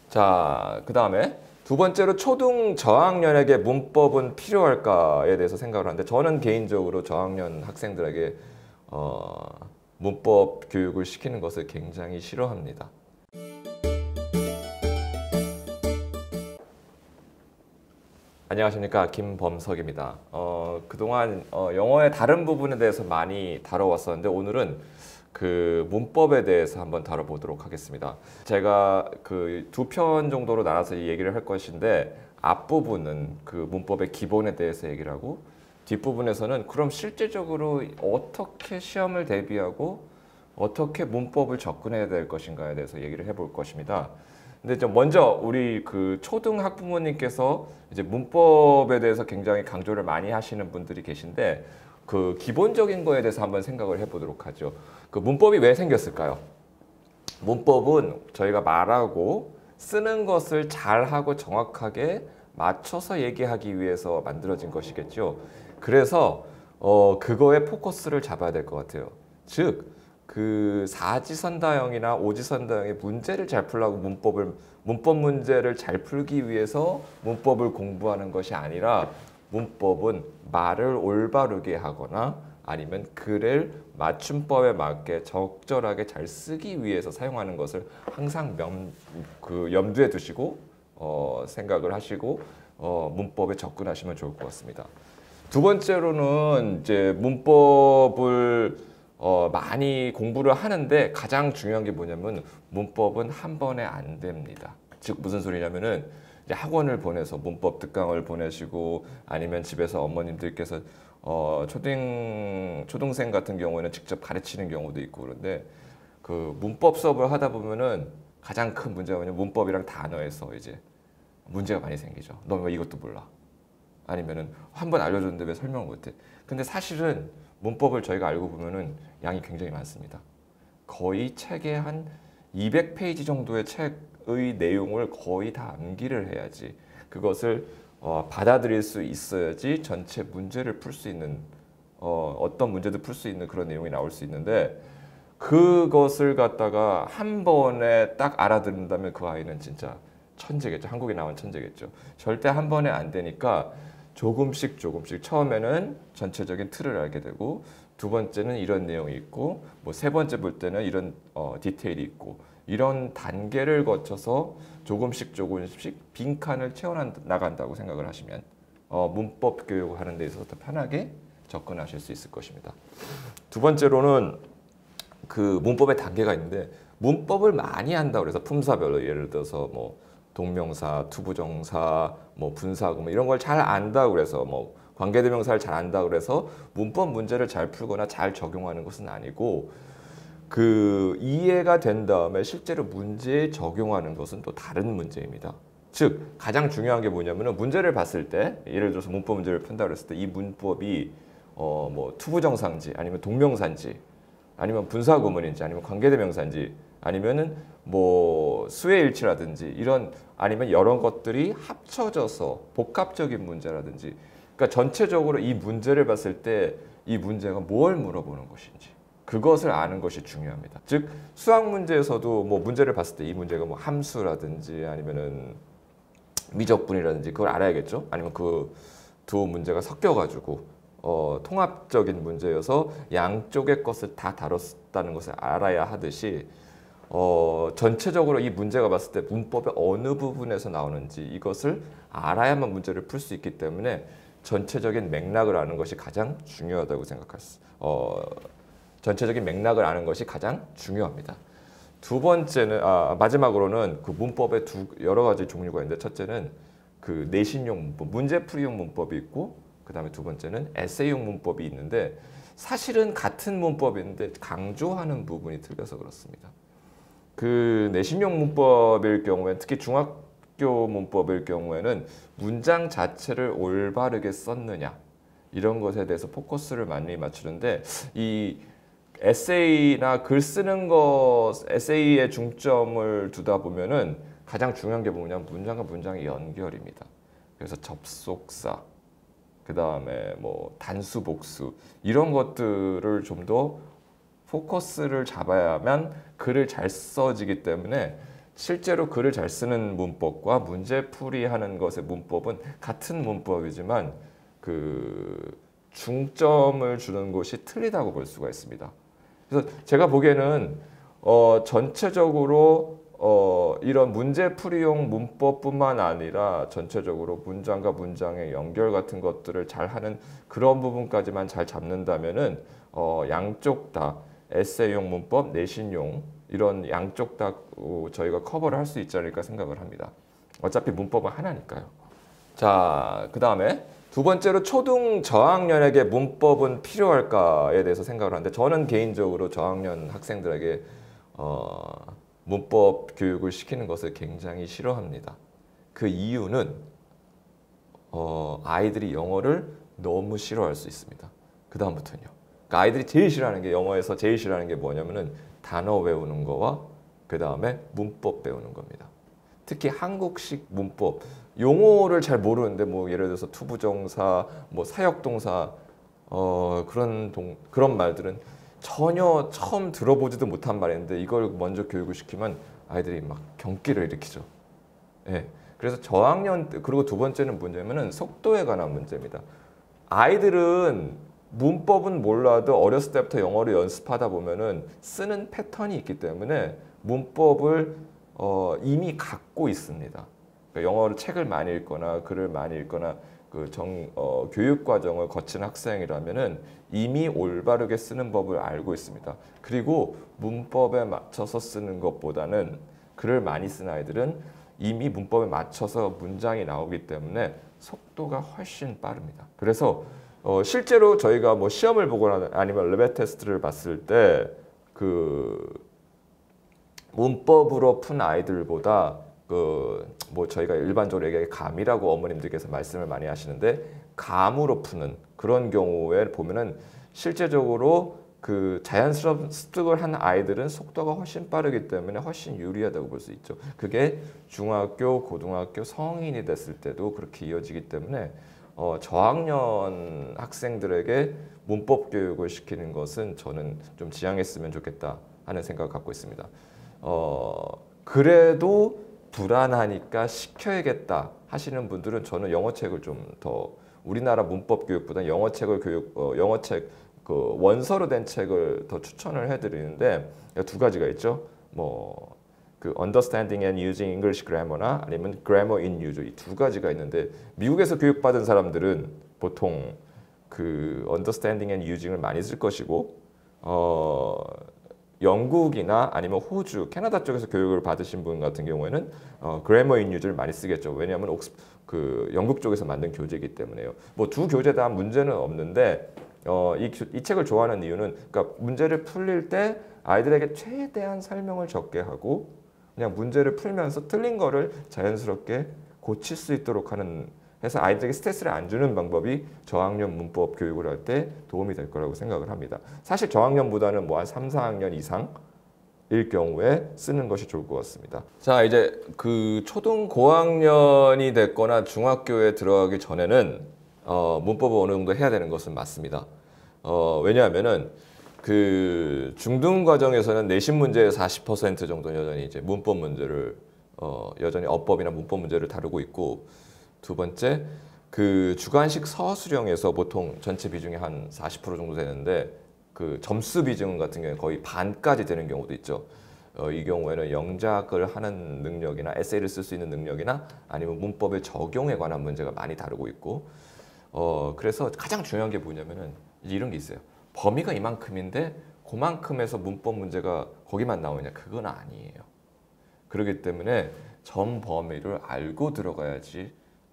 자, 그 다음에 두 번째로 초등 저학년에게 문법은 필요할까에 대해서 생각을 하는데 저는 개인적으로 저학년 학생들에게 문법 교육을 시키는 것을 굉장히 싫어합니다. 안녕하십니까, 김범석입니다. 그동안 영어의 다른 부분에 대해서 많이 다뤄왔었는데 오늘은 그 문법에 대해서 한번 다뤄보도록 하겠습니다. 제가 그 두 편 정도로 나눠서 이 얘기를 할 것인데 앞부분은 그 문법의 기본에 대해서 얘기를 하고 뒷부분에서는 그럼 실제적으로 어떻게 시험을 대비하고 어떻게 문법을 접근해야 될 것인가에 대해서 얘기를 해볼 것입니다. 근데 좀 먼저 우리 그 초등 학부모님께서 이제 문법에 대해서 굉장히 강조를 많이 하시는 분들이 계신데 그 기본적인 거에 대해서 한번 생각을 해보도록 하죠. 그 문법이 왜 생겼을까요? 문법은 저희가 말하고 쓰는 것을 잘하고 정확하게 맞춰서 얘기하기 위해서 만들어진 것이겠죠. 그래서 그거에 포커스를 잡아야 될 것 같아요. 즉, 그 사지선다형이나 오지선다형의 문제를 잘 풀려고 문법 문제를 잘 풀기 위해서 문법을 공부하는 것이 아니라 문법은 말을 올바르게 하거나 아니면 글을 맞춤법에 맞게 적절하게 잘 쓰기 위해서 사용하는 것을 항상 염두에 두시고 생각을 하시고 문법에 접근하시면 좋을 것 같습니다. 두 번째로는 이제 문법을 많이 공부를 하는데 가장 중요한 게 뭐냐면 문법은 한 번에 안 됩니다. 즉 무슨 소리냐면은 이제 학원을 보내서 문법 특강을 보내시고 아니면 집에서 어머님들께서 초등생 같은 경우에는 직접 가르치는 경우도 있고 그런데 그 문법 수업을 하다 보면은 가장 큰 문제가 뭐냐면 문법이랑 단어에서 이제 문제가 많이 생기죠. 너 왜 이것도 몰라? 아니면은 한 번 알려줬는데 왜 설명을 못해? 근데 사실은 문법을 저희가 알고 보면은 양이 굉장히 많습니다. 거의 책에 한 200페이지 정도의 책의 내용을 거의 다 암기를 해야지 그것을 받아들일 수 있어야지 전체 문제를 풀 수 있는 어떤 문제도 풀 수 있는 그런 내용이 나올 수 있는데 그것을 갖다가 한 번에 딱 알아듣는다면 그 아이는 진짜 천재겠죠. 한국에 나온 천재겠죠. 절대 한 번에 안 되니까 조금씩 처음에는 전체적인 틀을 알게 되고 두 번째는 이런 내용이 있고 뭐 세 번째 볼 때는 이런 디테일이 있고 이런 단계를 거쳐서 조금씩 빈칸을 채워나간다고 생각을 하시면 문법 교육을 하는 데 있어서 더 편하게 접근하실 수 있을 것입니다. 두 번째로는 그 문법의 단계가 있는데 문법을 많이 한다고 해서 품사별로 예를 들어서 뭐 동명사, 투부정사, 뭐 분사구 뭐 이런 걸 잘 안다고 그래서 뭐 관계대명사를 잘 안다고 그래서 문법 문제를 잘 풀거나 잘 적용하는 것은 아니고 그 이해가 된 다음에 실제로 문제에 적용하는 것은 또 다른 문제입니다. 즉 가장 중요한 게 뭐냐면은 문제를 봤을 때 예를 들어서 문법 문제를 푼다 그랬을 때 이 문법이 뭐 투부정사인지 아니면 동명사인지 아니면 분사구문인지 아니면 관계대명사인지 아니면은 뭐 수혜일치라든지 이런 아니면 여러 것들이 합쳐져서 복합적인 문제라든지 그러니까 전체적으로 이 문제를 봤을 때 이 문제가 뭘 물어보는 것인지 그것을 아는 것이 중요합니다. 즉 수학 문제에서도 뭐 문제를 봤을 때 이 문제가 뭐 함수라든지 아니면은 미적분이라든지 그걸 알아야겠죠. 아니면 그 두 문제가 섞여가지고 통합적인 문제여서 양쪽의 것을 다 다뤘다는 것을 알아야 하듯이 전체적으로 이 문제가 봤을 때 문법의 어느 부분에서 나오는지 이것을 알아야만 문제를 풀 수 있기 때문에 전체적인 맥락을 아는 것이 가장 중요하다고 전체적인 맥락을 아는 것이 가장 중요합니다. 두 번째는 마지막으로는 그 문법의 여러 가지 종류가 있는데 첫째는 그 내신용 문법, 문제풀이용 문법이 있고 그 다음에 두 번째는 에세이용 문법이 있는데 사실은 같은 문법인데 강조하는 부분이 틀려서 그렇습니다. 그 내신용 문법일 경우에는 특히 중학교 문법일 경우에는 문장 자체를 올바르게 썼느냐 이런 것에 대해서 포커스를 많이 맞추는데 이 에세이나 글 쓰는 거 에세이에 중점을 두다 보면은 가장 중요한 게 뭐냐면 문장과 문장의 연결입니다. 그래서 접속사 그 다음에 뭐 단수 복수 이런 것들을 좀 더 포커스를 잡아야만 글을 잘 써지기 때문에 실제로 글을 잘 쓰는 문법과 문제풀이 하는 것의 문법은 같은 문법이지만 그 중점을 주는 곳이 틀리다고 볼 수가 있습니다. 그래서 제가 보기에는 전체적으로 이런 문제풀이용 문법뿐만 아니라 전체적으로 문장과 문장의 연결 같은 것들을 잘 하는 그런 부분까지만 잘 잡는다면은 양쪽 다 에세이용 문법, 내신용 이런 양쪽 다 저희가 커버를 할 수 있지 않을까 생각을 합니다. 어차피 문법은 하나니까요. 자, 그 다음에 두 번째로 초등 저학년에게 문법은 필요할까에 대해서 생각을 하는데 저는 개인적으로 저학년 학생들에게 문법 교육을 시키는 것을 굉장히 싫어합니다. 그 이유는 아이들이 영어를 너무 싫어할 수 있습니다. 그 다음부터는요. 그러니까 아이들이 제일 싫어하는 게 영어에서 제일 싫어하는 게 뭐냐면은 단어 외우는 거와 그 다음에 문법 배우는 겁니다. 특히 한국식 문법 용어를 잘 모르는데 뭐 예를 들어서 투부정사, 뭐 사역동사 그런 말들은 전혀 처음 들어보지도 못한 말인데 이걸 먼저 교육을 시키면 아이들이 막 경기를 일으키죠. 예. 그래서 저학년 그리고 두 번째는 문제면은 속도에 관한 문제입니다. 아이들은 문법은 몰라도 어렸을 때부터 영어를 연습하다 보면은 쓰는 패턴이 있기 때문에 문법을 이미 갖고 있습니다. 그러니까 영어를 책을 많이 읽거나 글을 많이 읽거나 교육 과정을 거친 학생이라면은 이미 올바르게 쓰는 법을 알고 있습니다. 그리고 문법에 맞춰서 쓰는 것보다는 글을 많이 쓴 아이들은 이미 문법에 맞춰서 문장이 나오기 때문에 속도가 훨씬 빠릅니다. 그래서 실제로 저희가 뭐 시험을 보거나 아니면 레벨 테스트를 봤을 때 그 문법으로 푼 아이들보다 뭐 저희가 일반적으로 얘기하는 감이라고 어머님들께서 말씀을 많이 하시는데 감으로 푸는 그런 경우에 보면은 실제적으로 그 자연스러운 습득을 한 아이들은 속도가 훨씬 빠르기 때문에 훨씬 유리하다고 볼 수 있죠. 그게 중학교, 고등학교, 성인이 됐을 때도 그렇게 이어지기 때문에 저학년 학생들에게 문법 교육을 시키는 것은 저는 좀 지양했으면 좋겠다 하는 생각을 갖고 있습니다. 그래도 불안하니까 시켜야겠다 하시는 분들은 저는 영어책을 좀 더 우리나라 문법 교육보다 영어책을 영어책 그 원서로 된 책을 더 추천을 해드리는데 두 가지가 있죠. 뭐 그 Understanding and Using English Grammar나 아니면 Grammar in Use 이 두 가지가 있는데 미국에서 교육받은 사람들은 보통 그 Understanding and Using을 많이 쓸 것이고 영국이나 아니면 호주, 캐나다 쪽에서 교육을 받으신 분 같은 경우에는 Grammar in Use를 많이 쓰겠죠. 왜냐하면 그 영국 쪽에서 만든 교재이기 때문에요. 뭐 두 교재 다 문제는 없는데 이 책을 좋아하는 이유는 그러니까 문제를 풀릴 때 아이들에게 최대한 설명을 적게 하고 그냥 문제를 풀면서 틀린 거를 자연스럽게 고칠 수 있도록 하는 해서 아이들에게 스트레스를 안 주는 방법이 저학년 문법 교육을 할 때 도움이 될 거라고 생각을 합니다. 사실 저학년보다는 뭐 한 3, 4학년 이상일 경우에 쓰는 것이 좋을 것 같습니다. 자, 이제 그 초등 고학년이 됐거나 중학교에 들어가기 전에는 문법을 어느 정도 해야 되는 것은 맞습니다. 왜냐하면은 그 중등 과정에서는 내신 문제의 40% 정도는 여전히 이제 문법 문제를 여전히 어법이나 문법 문제를 다루고 있고 두 번째 그 주관식 서술형에서 보통 전체 비중이 한 40% 정도 되는데 그 점수 비중 같은 경우는 거의 반까지 되는 경우도 있죠. 이 경우에는 영작을 하는 능력이나 에세이를 쓸 수 있는 능력이나 아니면 문법의 적용에 관한 문제가 많이 다루고 있고 그래서 가장 중요한 게 뭐냐면은 이런 게 있어요. 범위가 이만큼인데 그만큼에서 문법 문제가 거기만 나오냐 그건 아니에요. 그렇기 때문에 전 범위를 알고 들어가야지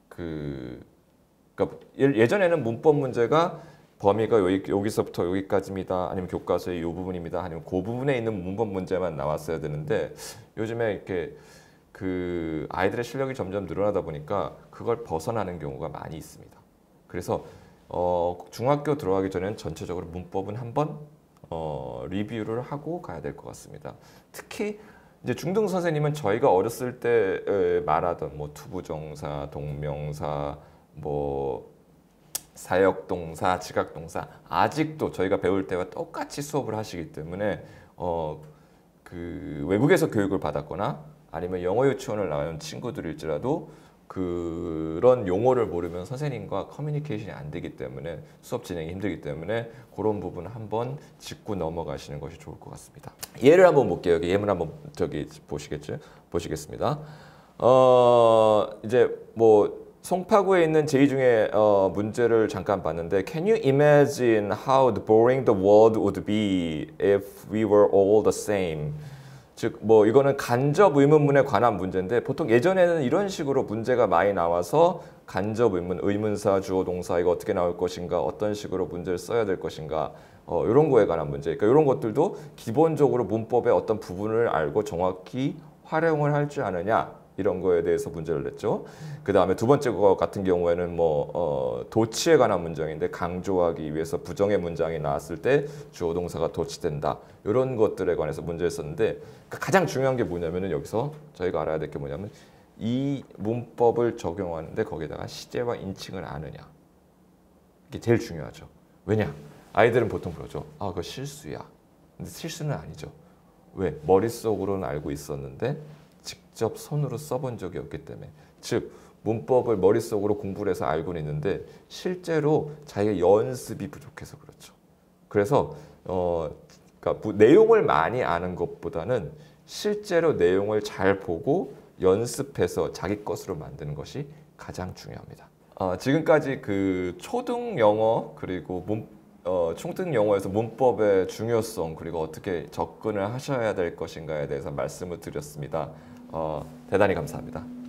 그러니까 예전에는 문법 문제가 범위가 여기서부터 여기까지입니다. 아니면 교과서의 이 부분입니다. 아니면 그 부분에 있는 문법 문제만 나왔어야 되는데 요즘에 이렇게 그 아이들의 실력이 점점 늘어나다 보니까 그걸 벗어나는 경우가 많이 있습니다. 그래서 중학교 들어가기 전에는 전체적으로 문법은 한번 리뷰를 하고 가야 될 것 같습니다. 특히 이제 중등 선생님은 저희가 어렸을 때 말하던 뭐 투부정사, 동명사, 뭐 사역동사, 지각동사 아직도 저희가 배울 때와 똑같이 수업을 하시기 때문에 그 외국에서 교육을 받았거나 아니면 영어 유치원을 나온 친구들일지라도 그런 용어를 모르면 선생님과 커뮤니케이션이 안 되기 때문에 수업 진행이 힘들기 때문에 그런 부분 한번 짚고 넘어가시는 것이 좋을 것 같습니다. 예를 한번 볼게요. 여기 예문 한번 보시겠습니다. 이제 뭐 송파구에 있는 제2중의 문제를 잠깐 봤는데 Can you imagine how boring the world would be if we were all the same? 즉, 뭐 이거는 간접 의문문에 관한 문제인데 보통 예전에는 이런 식으로 문제가 많이 나와서 간접 의문, 의문사, 주어, 동사 이거 어떻게 나올 것인가, 어떤 식으로 문제를 써야 될 것인가 이런 거에 관한 문제. 그러니까 이런 것들도 기본적으로 문법의 어떤 부분을 알고 정확히 활용을 할 줄 아느냐 이런 거에 대해서 문제를 냈죠. 그 다음에 두 번째 거 같은 경우에는 뭐 도치에 관한 문장인데 강조하기 위해서 부정의 문장이 나왔을 때 주어 동사가 도치된다. 이런 것들에 관해서 문제를 썼는데 가장 중요한 게 뭐냐면은 여기서 저희가 알아야 될 게 뭐냐면 이 문법을 적용하는데 거기다가 시제와 인칭을 아느냐. 이게 제일 중요하죠. 왜냐? 아이들은 보통 그러죠. 아, 그거 실수야. 근데 실수는 아니죠. 왜? 머릿속으로는 알고 있었는데 직접 손으로 써본 적이 없기 때문에. 즉 문법을 머릿속으로 공부를 해서 알고는 있는데 실제로 자기가 연습이 부족해서 그렇죠. 그래서 그러니까 내용을 많이 아는 것보다는 실제로 내용을 잘 보고 연습해서 자기 것으로 만드는 것이 가장 중요합니다. 지금까지 그 초등 영어 그리고 총등 영어에서 문법의 중요성 그리고 어떻게 접근을 하셔야 될 것인가에 대해서 말씀을 드렸습니다. 대단히 감사합니다.